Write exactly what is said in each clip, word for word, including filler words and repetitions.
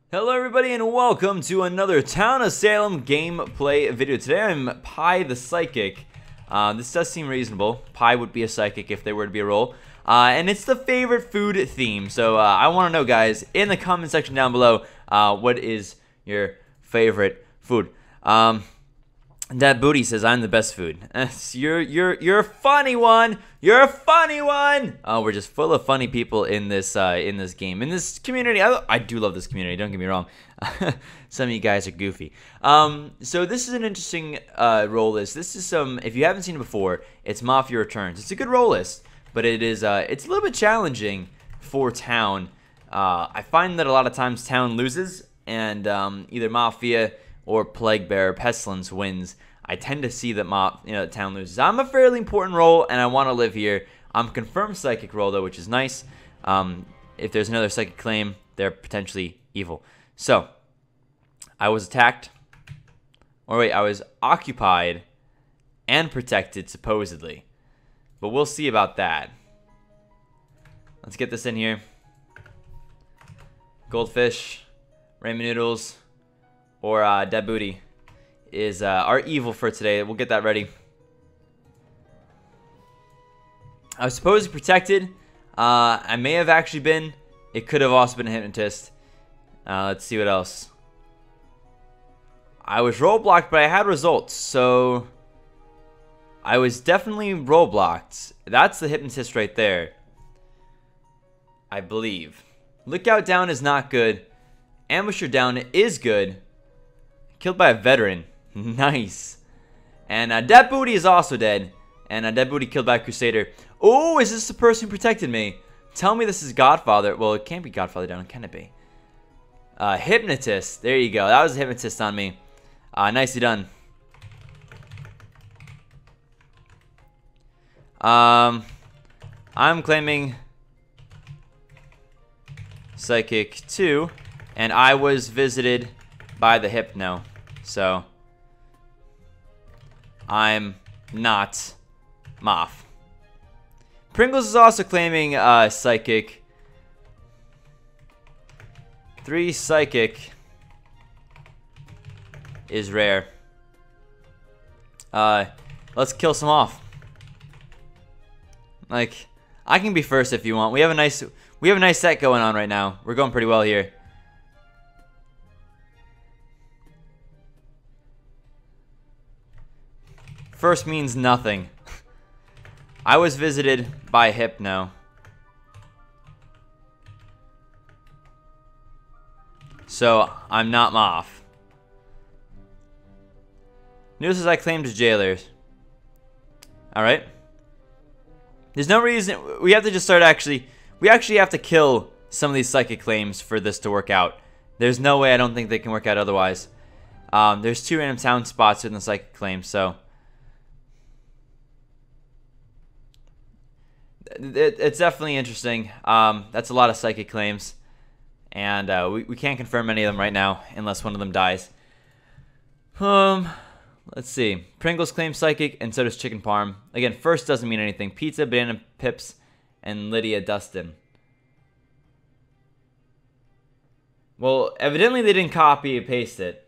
Hello everybody and welcome to another Town of Salem gameplay video. Today I'm Pi the Psychic. Uh, this does seem reasonable. Pi would be a psychic if there were to be a role. Uh, and it's the favorite food theme. So uh, I want to know, guys, in the comment section down below, uh, what is your favorite food? Um, that booty says I'm the best food. you're you're you're a funny one. You're a funny one. Oh, we're just full of funny people in this uh, in this game, in this community. I, I do love this community. Don't get me wrong. Some of you guys are goofy. Um, so this is an interesting uh, role list. This is some. If you haven't seen it before, it's Mafia Returns. It's a good role list, but it is uh, it's a little bit challenging for Town. Uh, I find that a lot of times Town loses, and um, either Mafia or Plague Bearer Pestilence wins. I tend to see that mob, you know, that Town loses. I'm a fairly important role, and I want to live here. I'm a confirmed psychic role though, which is nice. Um, if there's another psychic claim, they're potentially evil. So, I was attacked, or wait, I was occupied and protected supposedly, but we'll see about that. Let's get this in here. Goldfish, ramen noodles, or uh, dead booty is uh, our evil for today. We'll get that ready. I was supposedly protected. Uh, I may have actually been. It could have also been a hypnotist. Uh, let's see what else. I was roadblocked, but I had results, so I was definitely roadblocked. That's the hypnotist right there, I believe. Lookout down is not good. Ambusher down is good. Killed by a veteran. Nice. And uh, Dead Booty is also dead. And uh, Dead Booty killed by a Crusader. Oh, is this the person who protected me? Tell me this is Godfather. Well, it can't be Godfather down. Can it be? Uh, Hypnotist. There you go. That was a Hypnotist on me. Uh, nicely done. Um, I'm claiming Psychic two. And I was visited by the Hypno. So, I'm not Moff. Pringles is also claiming uh, Psychic. Three Psychic is rare. Uh, let's kill some off. Like, I can be first if you want. We have a nice, we have a nice set going on right now. We're going pretty well here. First means nothing. I was visited by Hypno. So, I'm not Moff. News says I claimed as jailers. Alright. There's no reason. We have to just start actually. We actually have to kill some of these psychic claims for this to work out. There's no way I don't think they can work out otherwise. Um, there's two random town spots in the psychic claims, so. It, it's definitely interesting. Um, that's a lot of psychic claims. And uh, we, we can't confirm any of them right now unless one of them dies. Um, let's see. Pringles claims psychic and so does Chicken Parm. Again, first doesn't mean anything. Pizza, Banana Pips, and Lydia Dustin. Well, evidently they didn't copy and paste it.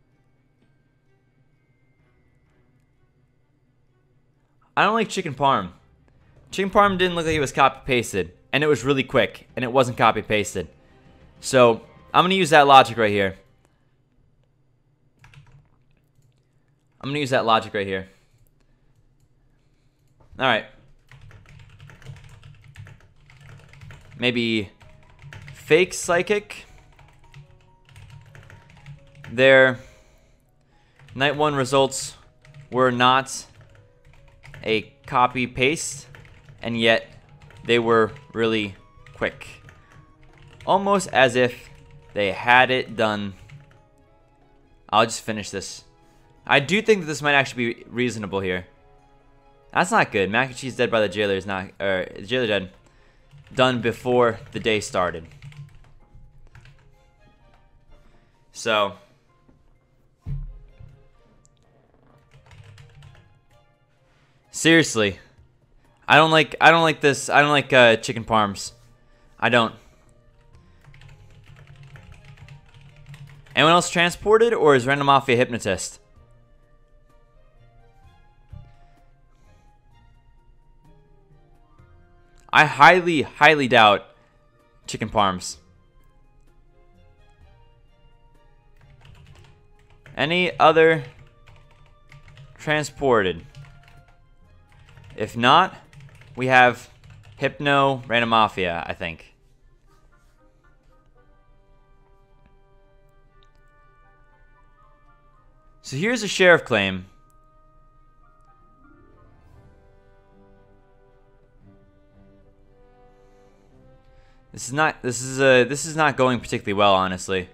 I don't like Chicken Parm. Chicken Parm didn't look like it was copy-pasted, and it was really quick, and it wasn't copy-pasted. So, I'm going to use that logic right here. I'm going to use that logic right here. Alright. Maybe fake psychic. Their night one results were not a copy-paste. And yet, they were really quick. Almost as if they had it done. I'll just finish this. I do think that this might actually be reasonable here. That's not good. Mac and cheese dead by the jailer is not, or jailer dead. Done before the day started. So. Seriously. I don't like I don't like this. I don't like uh, chicken parms. I don't. Anyone else transported, or is Random Mafia Hypnotist? I highly, highly doubt Chicken Parms. Any other transported? If not, we have Hypno, Random Mafia, I think. So here's a sheriff claim. This is not this is a this is not going particularly well, honestly.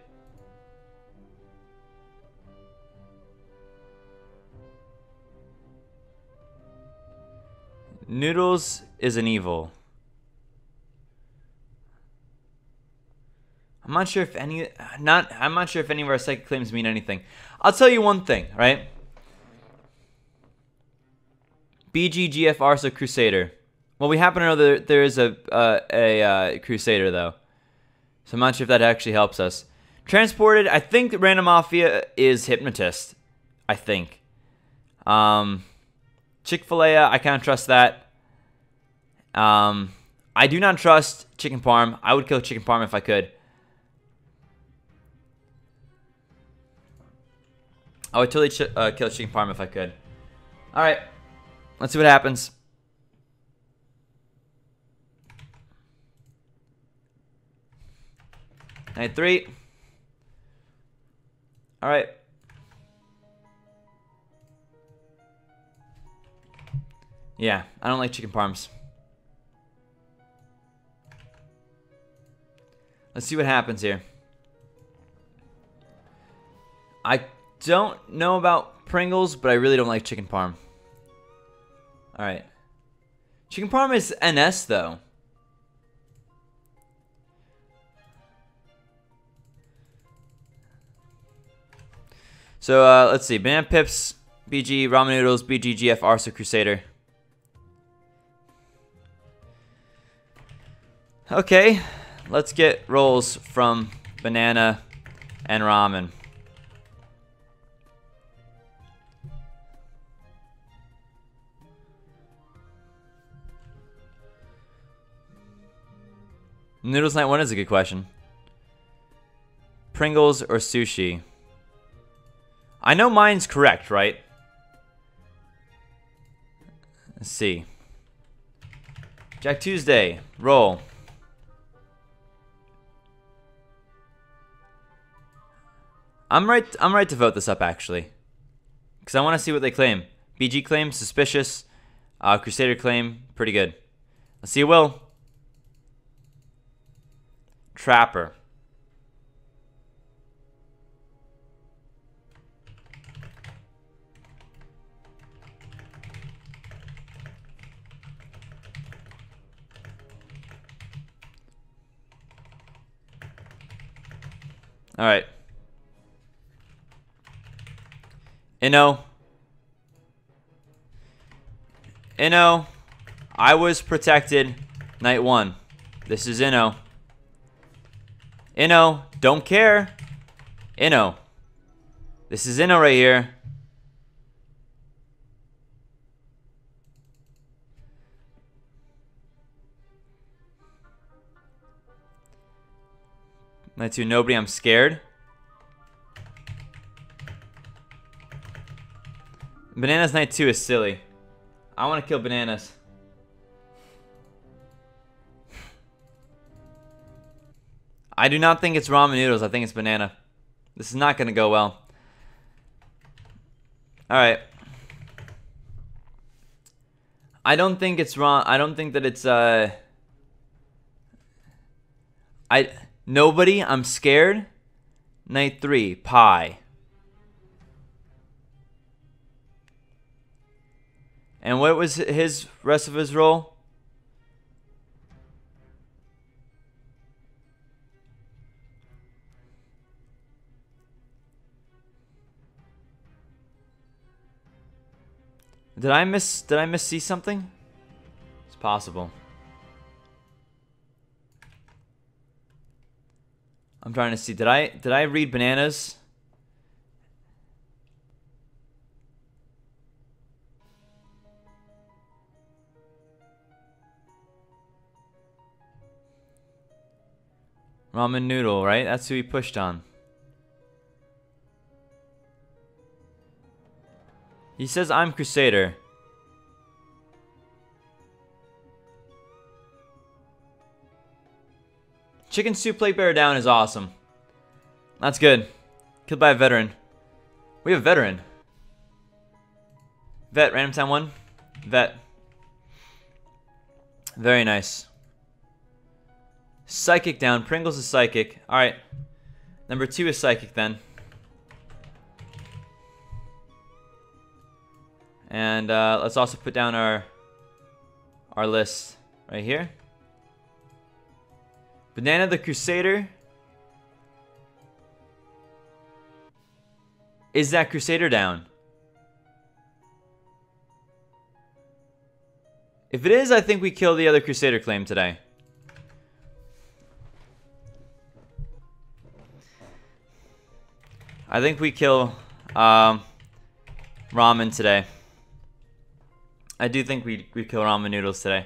Noodles is an evil. I'm not sure if any not I'm not sure if any of our psychic claims mean anything. I'll tell you one thing, right? B G G F Arsa Crusader. Well, we happen to know that there is a uh, a uh, Crusader though, so I'm not sure if that actually helps us. Transported, I think Random Mafia is Hypnotist. I think. Um, Chick-fil-A, I can't trust that. Um, I do not trust Chicken Parm. I would kill Chicken Parm if I could. I would totally ch uh, kill Chicken Parm if I could. All right, let's see what happens. Night three. All right. Yeah, I don't like chicken parms. Let's see what happens here. I don't know about Pringles, but I really don't like chicken parm. All right. Chicken parm is N S though. So uh, let's see. Banana Pips, B G, Ramen Noodles, B G G F, Arsa Crusader. Okay, let's get rolls from Banana and Ramen. Noodles Night one is a good question. Pringles or sushi? I know mine's correct, right? Let's see. Jack Tuesday, roll. I'm right. I'm right to vote this up actually, because I want to see what they claim. B G claim suspicious. Uh, Crusader claim pretty good. Let's see. Will Trapper. All right. Inno. Inno. I was protected night one. This is Inno. Inno. Don't care. Inno. This is Inno right here. Night two, nobody. I'm scared. Bananas night two is silly. I want to kill bananas. I do not think it's ramen noodles. I think it's banana. This is not going to go well. Alright. I don't think it's wrong. I don't think that it's, uh... I... Nobody. I'm scared. Night three. Pie. And what was his rest of his role? Did I miss did I miss see something? It's possible. I'm trying to see. Did I did I read bananas? Ramen noodle, right? That's who he pushed on. He says I'm Crusader. Chicken soup plate bear down is awesome. That's good. Killed by a veteran. We have a veteran. Vet, random time one. Vet. Very nice. Psychic down. Pringles is psychic. Alright. Number two is psychic then. And uh, let's also put down our our list right here. Banana the Crusader. Is that Crusader down? If it is, I think we kill the other Crusader claim today. I think we kill um, ramen today. I do think we we kill ramen noodles today.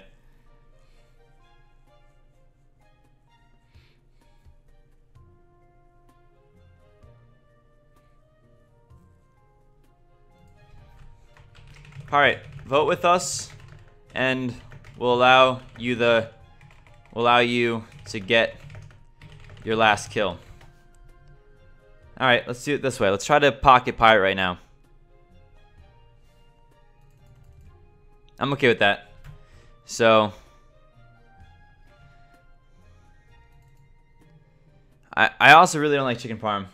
All right, vote with us, and we'll allow you the we'll allow you to get your last kill. All right, let's do it this way. Let's try to pocket pirate right now. I'm okay with that. So I I also really don't like chicken parm.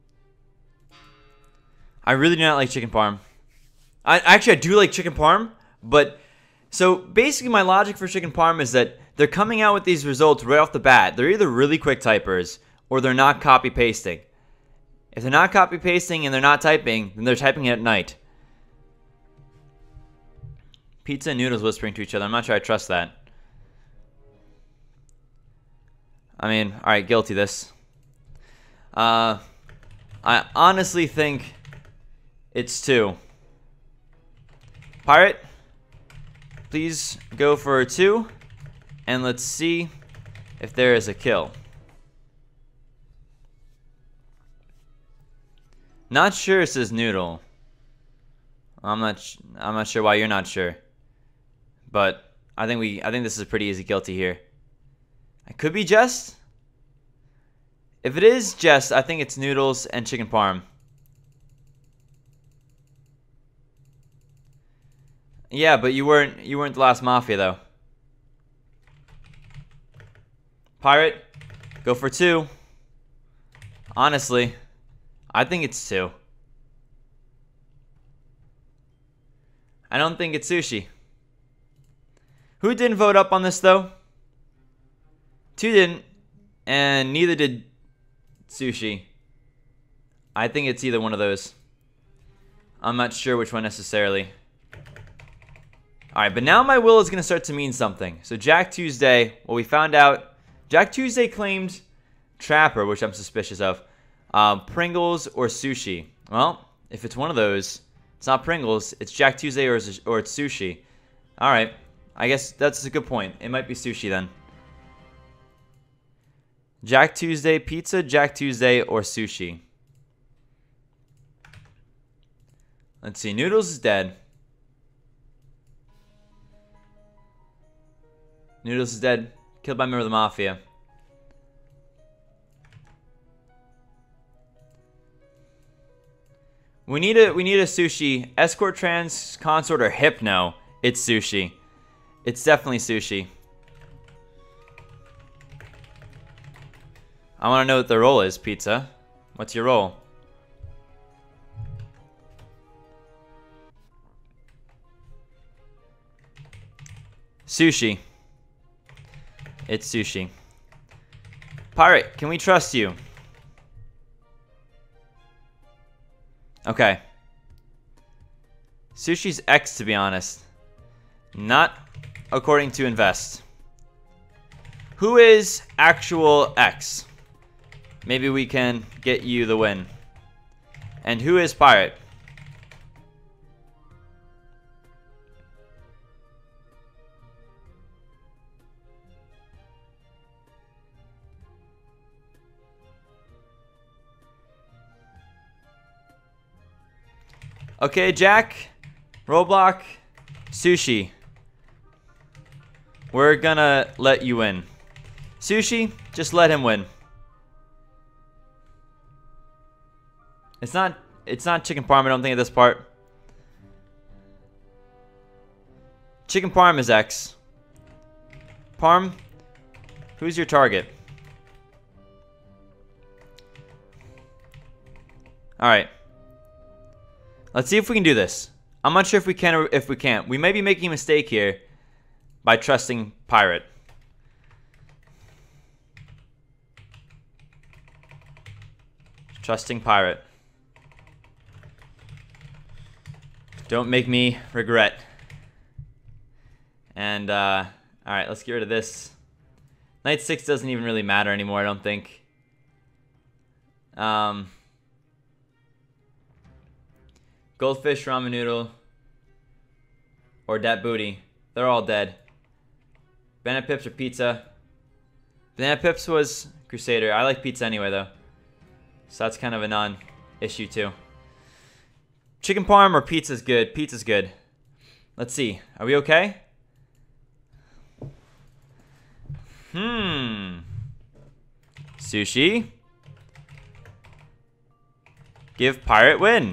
I really do not like chicken parm. I actually I do like chicken parm, but so basically my logic for chicken parm is that they're coming out with these results right off the bat. They're either really quick typers or they're not copy pasting. If they're not copy pasting and they're not typing, then they're typing it at night. Pizza and noodles whispering to each other. I'm not sure I trust that. I mean, all right, guilty this. Uh, I honestly think it's two. Pirate, please go for a two, and let's see if there is a kill. Not sure, says Noodle. I'm not. Sh I'm not sure why you're not sure, but I think we. I think this is a pretty easy guilty here. It could be Jest. If it is Jest, I think it's noodles and chicken parm. Yeah, but you weren't you weren't the last Mafia though. Pirate, go for two. Honestly, I think it's two. I don't think it's Sushi. Who didn't vote up on this though? Two didn't, and neither did Sushi. I think it's either one of those. I'm not sure which one necessarily. Alright, but now my will is going to start to mean something. So Jack Tuesday, well, we found out Jack Tuesday claimed Trapper, which I'm suspicious of. Um, Pringles or Sushi. Well, if it's one of those, it's not Pringles, it's Jack Tuesday or, or it's Sushi. Alright, I guess that's a good point. It might be Sushi then. Jack Tuesday pizza, Jack Tuesday, or Sushi. Let's see, Noodles is dead. Noodles is dead. Killed by a member of the Mafia. We need a we need a Sushi. Escort, Trans, Consort, or Hypno. It's Sushi. It's definitely Sushi. I want to know what the role is, Pizza. What's your role? Sushi. It's Sushi. Pirate, can we trust you? Okay. Sushi's X, to be honest. Not according to Invest. Who is actual X? maybe we can get you the win. And who is Pirate? Okay, Jack, Roblox, Sushi. We're gonna let you win. Sushi, just let him win. It's not it's not chicken parm, I don't think, at this part. Chicken parm is X. Parm, who's your target? Alright. Let's see if we can do this. I'm not sure if we can or if we can't. We may be making a mistake here by trusting Pirate. Trusting Pirate. Don't make me regret. And, uh, alright, let's get rid of this. Night six doesn't even really matter anymore, I don't think. Um... Goldfish, ramen noodle, or dat booty. They're all dead. Banana Pips or pizza? Banana Pips was Crusader. I like pizza anyway, though. So that's kind of a non-issue, too. Chicken parm or pizza's good? Pizza's good. Let's see. Are we okay? Hmm. Sushi. Give Pirate win.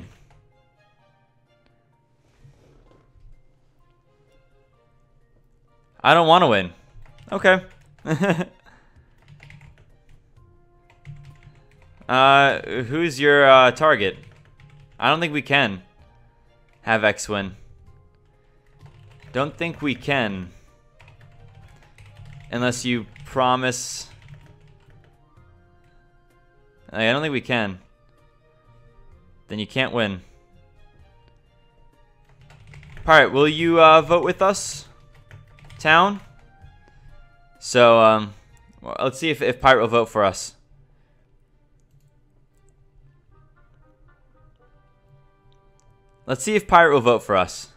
I don't want to win. Okay. uh, who's your uh, target? I don't think we can have X win. Don't think we can. Unless you promise. I don't think we can. Then you can't win. Pirate, will you uh, vote with us? Town. So, um, well, let's see if, if Pirate will vote for us. Let's see if Pirate will vote for us.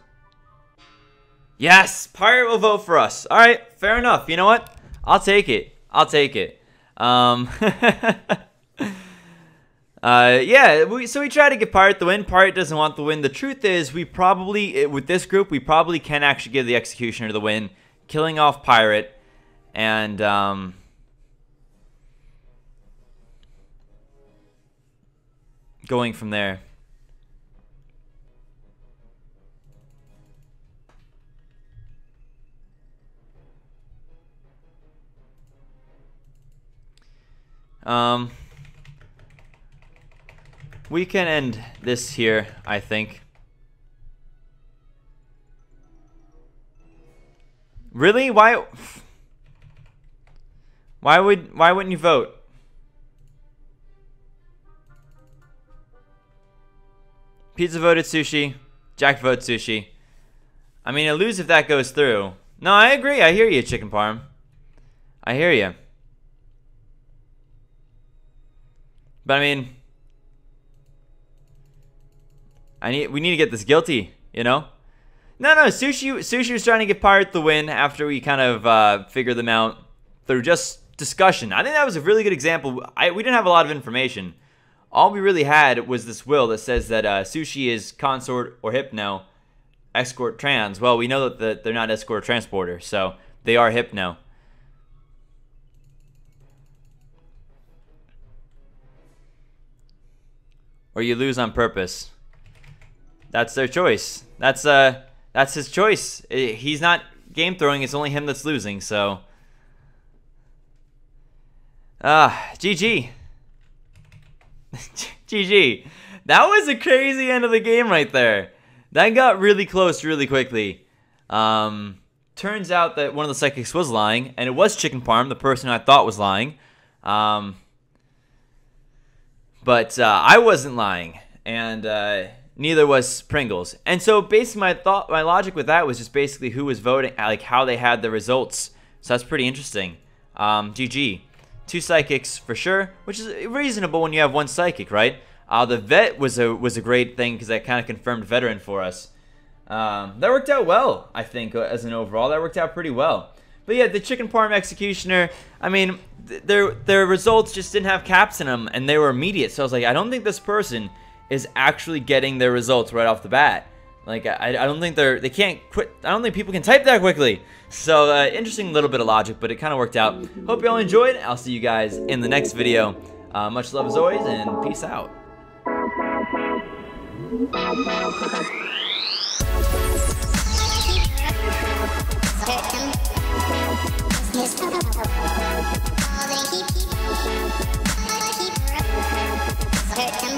Yes, Pirate will vote for us. All right, fair enough. You know what? I'll take it. I'll take it. Um, uh, yeah, we, so we try to get Pirate the win. Pirate doesn't want the win. The truth is, we probably, with this group, we probably can actually give the Executioner the win. Killing off Pirate, and um, going from there. Um, we can end this here, I think. Really? Why? Why would? Why wouldn't you vote? Pizza voted Sushi. Jack voted Sushi. I mean, I lose if that goes through. No, I agree. I hear you, Chicken Parm. I hear you. But I mean, I need. We need to get this guilty. You know. No, no, Sushi Sushi was trying to get Pirate the win after we kind of uh, figured them out through just discussion. I think that was a really good example. I, we didn't have a lot of information. All we really had was this will that says that uh, Sushi is consort or hypno, escort trans. Well, we know that the, they're not escort or transporter, so they are hypno. Or you lose on purpose. That's their choice. That's uh. That's his choice. He's not game throwing. It's only him that's losing. So, ah, G G. G G. That was a crazy end of the game right there. That got really close really quickly. Um, turns out that one of the psychics was lying, and it was Chicken Parm, the person I thought was lying. Um, but uh, I wasn't lying, and. Uh, Neither was Pringles. And so basically my thought, my logic with that was just basically who was voting, like how they had the results. So that's pretty interesting. Um, G G. two psychics for sure, which is reasonable when you have one psychic, right? Uh, the vet was a was a great thing because that kind of confirmed veteran for us. Um, that worked out well, I think, as an overall. That worked out pretty well. But yeah, the chicken parm executioner, I mean, th their their results just didn't have caps in them, and they were immediate. So I was like, I don't think this person is actually getting their results right off the bat. Like, I, I don't think they're, they can't quit, I don't think people can type that quickly. So, uh, interesting little bit of logic, but it kind of worked out. Hope you all enjoyed. I'll see you guys in the next video. Uh, much love as always, and peace out. Hurt